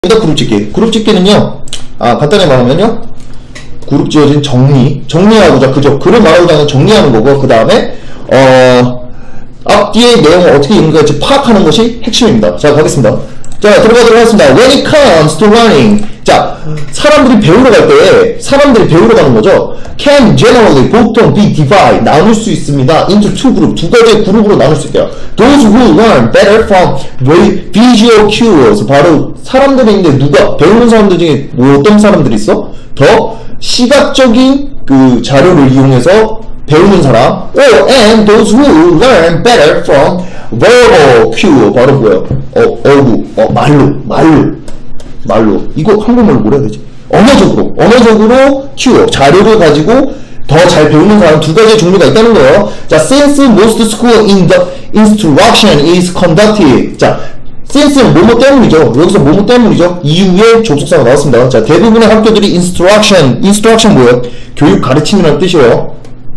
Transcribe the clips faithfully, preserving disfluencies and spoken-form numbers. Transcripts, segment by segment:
그룹 짓기. 그룹 짓기는요, 아, 간단히 말하면요, 그룹 지어진 정리, 정리하고자, 그죠? 글을 말하고자 하는 정리하는 거고, 그 다음에, 어, 앞뒤의 내용을 어떻게 읽는지 파악하는 것이 핵심입니다. 자, 가겠습니다. 자, 들어가도록 하겠습니다. When it comes to learning. 자, 사람들이 배우러 갈 때, 사람들이 배우러 가는 거죠. Can generally, 보통 be divided, 나눌 수 있습니다. into two group, 두 가지의 그룹으로 나눌 수 있대요. Those who learn better from visual cues. 바로 사람들이 있는데 누가, 배우는 사람들 중에 뭐 어떤 사람들이 있어? 더 시각적인 그 자료를 이용해서 배우는 사람. Or, and those who learn better from verbal cue. 바로 뭐예요? 어, 어구, 어, 말로, 말로. 말로. 이거 한국말로 뭐라 해야 되지? 언어적으로. 언어적으로 큐, 자료를 가지고 더 잘 배우는 사람 두 가지의 종류가 있다는 거예요. 자, since most school in the instruction is conducted. 자, since는 뭐뭐 때문이죠. 여기서 뭐뭐 때문이죠. 이후에 접속사가 나왔습니다. 자, 대부분의 학교들이 instruction, instruction 뭐예요? 교육 가르침이라는 뜻이에요.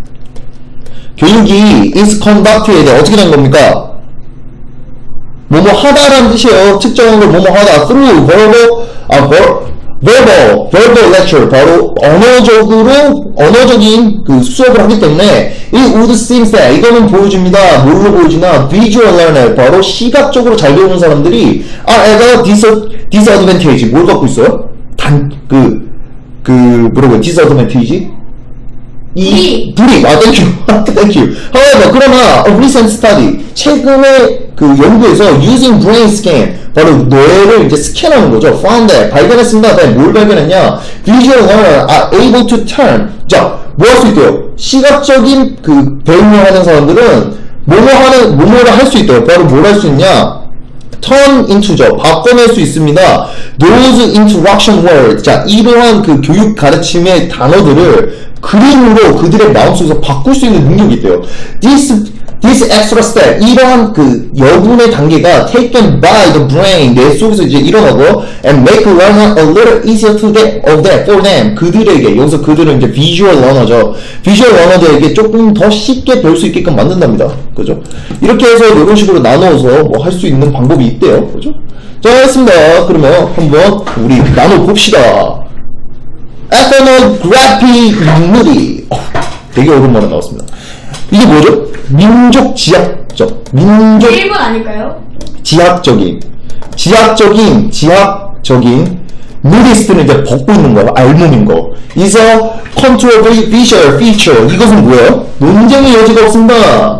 교육이 is conducted. 어떻게 된 겁니까? 뭐뭐 하다라는 뜻이에요. 특정한 걸 뭐뭐 하다. through verbal, 아, verbal, verbal lecture. 바로 언어적으로, 언어적인 그 수업을 하기 때문에 it would seem that, 이거는 보여줍니다. 뭘로 보여주나? visual learner. 바로 시각적으로 잘 배우는 사람들이 are at a disadvantage. 뭘 갖고 있어요? 단, 그, 그, 뭐라고요? disadvantage? 이, 불이익. 아, 땡큐. 땡큐. however, 그러나, a recent study. 최근에 그 연구에서 using brain scan. 바로 뇌를 이제 스캔하는 거죠. found that. 발견했습니다. 네, 뭘 발견했냐? visual learner are able to turn. 자, 뭐 할 수 있대요? 시각적인 그 배움을 하는 사람들은 뭐뭐 하는, 뭐뭐를 할 수 있대요. 바로 뭘 할 수 있냐? turn into죠. 바꿔낼 수 있습니다. those interaction words. 자, 이러한 그 교육 가르침의 단어들을 그림으로 그들의 마음속에서 바꿀 수 있는 능력이 있대요. This, this extra step. 이러한 그 여분의 단계가 taken by the brain. 뇌 속에서 이제 일어나고 and make learning a little easier to get of that for them. 그들에게, 여기서 그들은 이제 visual learner죠. visual learner들에게 조금 더 쉽게 배울 수 있게끔 만든답니다. 그죠? 이렇게 해서 이런 식으로 나눠서 뭐 할 수 있는 방법이 있대요. 그죠? 자, 알겠습니다. 그러면 한번 우리 나눠봅시다. ethnography moody. 어, 되게 오랜만에 나왔습니다. 이게 뭐죠? 민족 지향적. 민족. 일본 아닐까요? 지학적인. 지학적인, 지학적인. moodist는 이제 벗고 있는 거예요. 알몸인 거. is a controversial feature. 이것은 뭐예요? 논쟁의 여지가 없습니다.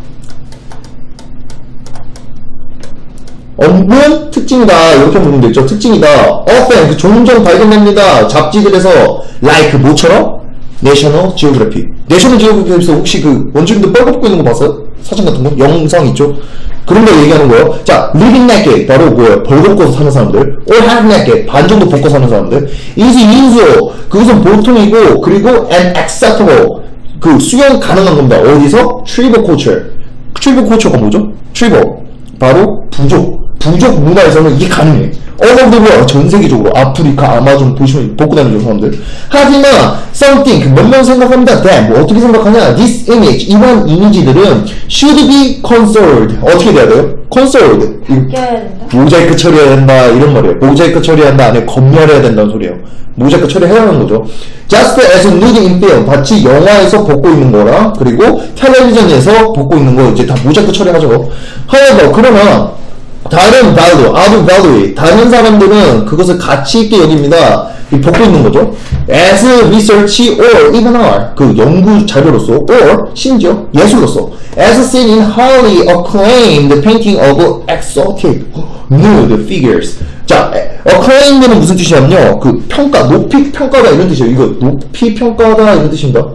없는 특징이다. 이렇게 보면 되죠. 특징이다. often, 그 종종 발견됩니다. 잡지들에서 like 뭐처럼? National Geographic. National Geographic에서 혹시 그 원주민들 뻘벗고 있는 거 봤어요? 사진 같은 거? 영상 있죠? 그런 거 얘기하는 거예요. 자, living naked. 바로 뭐예요? 벌벗고 사는 사람들. or half naked. 반 정도 벗고 사는 사람들. is usual. 그것은 보통이고, 그리고 and acceptable. 그 수용 가능한 겁니다. 어디서? tribal culture. tribal culture가 뭐죠? tribal. 바로 부족. 부족 문화에서는 이게 가능해. all over the world, 전 세계적으로. 아프리카, 아마존 보시면 벗고 다니는 사람들. 하지만 something, 몇 명 생각합니다. that, 뭐 어떻게 생각하냐? this image, 이런 이미지들은 should be conserved. 어떻게 돼야 돼요? conserved. 바뀌어야 된다? 모자이크 처리해야 된다. 이런 말이에요. 모자이크 처리한다. 안에 검열해야 된다는 소리예요. 모자이크 처리해야 하는 거죠. just as nude in film. 마치 영화에서 벗고 있는 거랑, 그리고 텔레비전에서 벗고 있는 거 이제 다 모자이크 처리하죠. however, 그러면 다른 value, other value, 다른 사람들은 그것을 가치 있게 여깁니다. 이 벗고 있는 거죠. as research or even are, 그 연구 자료로서, or 심지어 예술로서, as seen in highly acclaimed painting of exotic nude figures. 자, acclaimed는 무슨 뜻이냐면요, 그 평가, 높이 평가다 이런 뜻이에요. 이거 높이 평가다 이런 뜻입니다.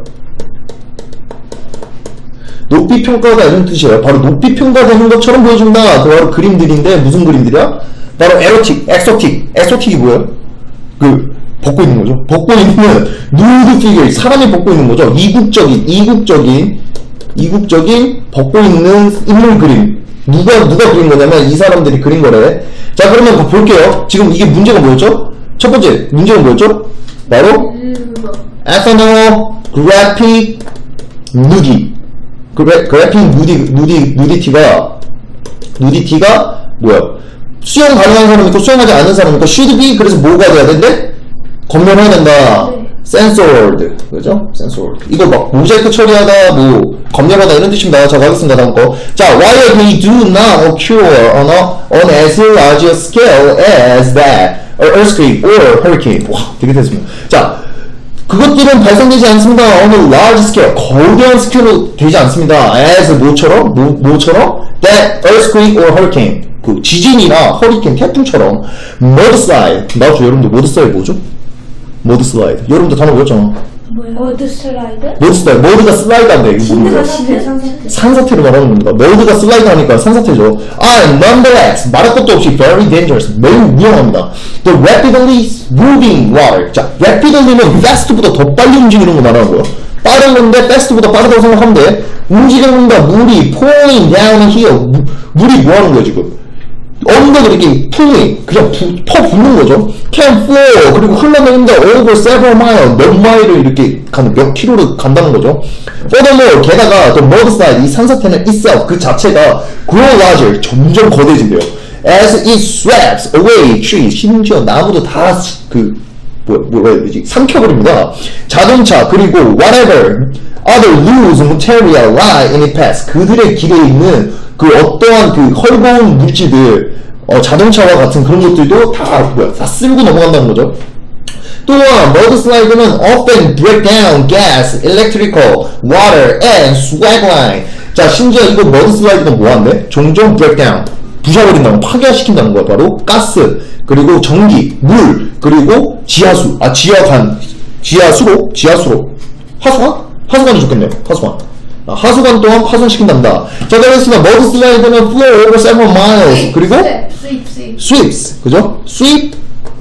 높이 평가다 이런 뜻이에요. 바로 높이 평가되는 것처럼 보여준다. 그 바로 그림들인데 무슨 그림들이야? 바로 에로틱, 엑소틱. 엑소틱이 뭐예요? 그 벗고 있는 거죠. 벗고 있는 누드 피겨, 사람이 벗고 있는 거죠. 이국적인, 이국적인, 이국적인 벗고 있는 인물 그림. 누가 누가 그린 거냐면 이 사람들이 그린 거래. 자, 그러면 볼게요. 지금 이게 문제가 뭐였죠? 첫 번째 문제가 뭐였죠? 바로 ethnographic nudity. 그래픽 누디, 누디, 누디티가, 누디티가 뭐야? 수영 가능한 사람 있고 수영하지 않는 사람 있고 should be 그래서 뭐가 돼야 된대? 검열해야 된다. 네. censored 그죠? censored 이거 막 모자이크 처리하다 뭐 검열하다 이런 뜻입니다. 자 가겠습니다. 다음 거. 자 while they do not occur on, a, on as large a scale as that or earthquake or hurricane. 와 되게 됐습니다. 자 그것들은 발생되지 않습니다. on a large scale 거대한 스케일로 되지 않습니다. as 뭐처럼? 뭐, 뭐처럼? that earthquake or hurricane 그 지진이나 허리케인 태풍처럼 mudslide 나왔죠. 여러분들 mudslide 뭐죠? mudslide 여러분들 단어 배웠잖아. 뭐야? 어드 슬라이드? mudslide 머드가 슬라이드한데 이거 모르세요? 산사태 산사태 산사태를 말하는 겁니다. 머드가 슬라이드 하니까 산사태죠. are nonetheless 말할 것도 없이 very dangerous 매우 위험합니다. The rapidly moving water 자 rapidly는 fast보다 더 빨리 움직이는 거 말하는 거예요. 빠른 건데 fast보다 빠르다고 생각하면 돼. 움직이는다 물이 pouring down a hill 무, 물이 뭐 하는 거야 지금? 언덕을 이렇게 풀리 그냥 부, 퍼 붓는 거죠. can flow 그리고 흘러내린다 over several miles 몇 마일을 이렇게 가는 몇 킬로를 간다는 거죠. furthermore 게다가 the mudslide 이 산사태는 itself 그 자체가 grow larger 점점 거대해진대요. as it sweeps away trees 심지어 나무도 다 그 뭐야 뭐라 해야 되지 삼켜버립니다. 자동차 그리고 whatever other loose material lie in its path 그들의 길에 있는 그 어떠한 그 헐거운 물질들 어, 자동차와 같은 그런 것들도 다 뭐야 다 쓸고 넘어간다는 거죠. 또한 mudslid는 often break down gas, electrical, water, and swag line. 자 심지어 이거 mudslid는 뭐한대? 종종 break down 부셔버린다는 파괴시킨다는 거야. 바로 가스 그리고 전기, 물 그리고 지하수 아 지하관 지하수로 지하수로 하수관? 하수관이 좋겠네요. 하수관 하수관 또한 파손시킨답니다. 자, 그렇습니다. mudslid는 flow over several miles 그리고 스윕 스윕 sweeps 그죠? sweep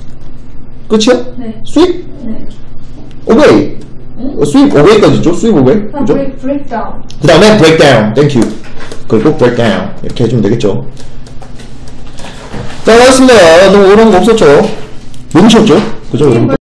끝이야? 네. sweep 네. away 응? sweep away까지 있죠? sweep away 아, 그죠? 브레이크 브레이크 다운 그 다음에 break down thank you 그리고 break down 이렇게 해주면 되겠죠. 자, 그렇습니다. 너무 어려운 거 없었죠? 모르셨죠? 그죠? 여러분들?